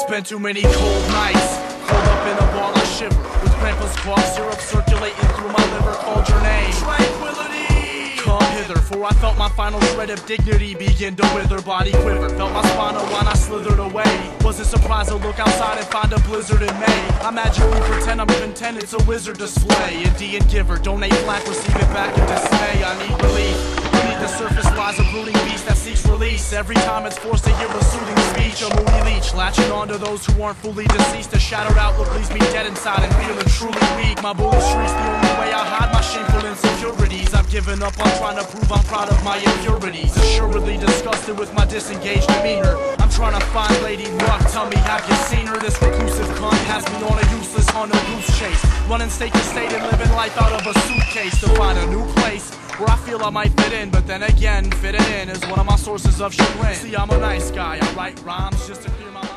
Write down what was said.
Spent too many cold nights, curled up in a ball I shiver, with grandpa's cough syrup circulating through my liver. Called your name, tranquility. Come hither, for I felt my final shred of dignity begin to wither. Body quiver, felt my spine when I slithered away. Wasn't surprised to look outside and find a blizzard in May. I magically pretend I'm content, it's a wizard display. Indian giver, donate black, receive it back in dismay. I need relief. Beneath the surface lies a brooding beast that seeks release. Every time it's forced to hear a soothing speech, a moody leech, latching on to those who aren't fully deceased. A shattered outlook leaves me dead inside and feeling truly weak. My bully shrieks the only way I hide my shameful insecurities. I've given up on trying to prove I'm proud of my impurities. Assuredly disgusted with my disengaged demeanor. I'm trying to find Lady Luck, tell me have you seen her? This reclusive cunt has me on a useless hunter goose chase, running state to state and living life out of a suitcase to find a new place where I feel I might fit in. But then again, fitting in is one of my sources of chagrin. See, I'm a nice guy, I write rhymes just to clear my mind.